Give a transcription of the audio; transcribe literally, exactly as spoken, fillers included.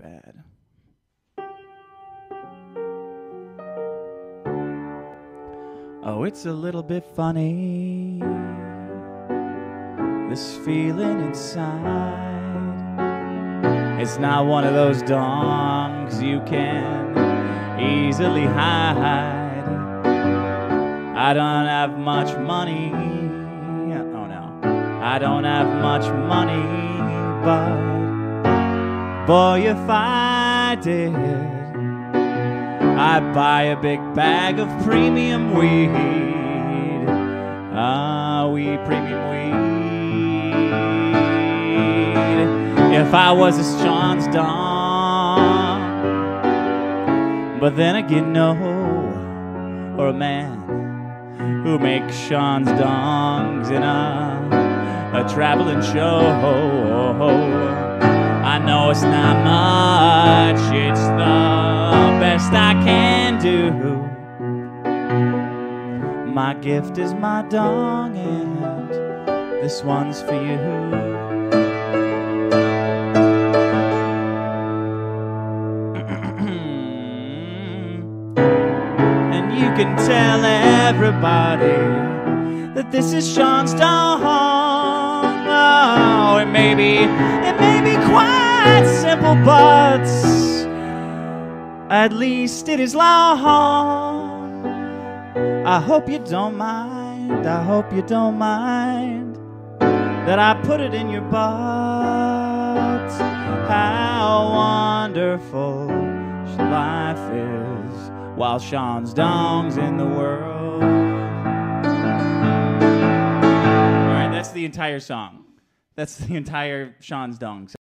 bad. Oh, it's a little bit funny, this feeling inside. It's not one of those dongs you can easily hide. I don't have much money. Oh no, I don't have much money, but boy, if I did, I'd buy a big bag of premium weed. Ah, weed, premium weed. If I was a Sean's dong, but then again, no, or a man who makes Sean's dongs in a, a traveling show. I know it's not much, it's the best I can do. My gift is my dong, and this one's for you. And you can tell everybody that this is Sean's dong. Oh, it may be, it may be quite simple, but at least it is long. I hope you don't mind, I hope you don't mind that I put it in your butt. How wonderful life is while Sean's dong's in the world. All right, that's the entire song. That's the entire Sean's dong song.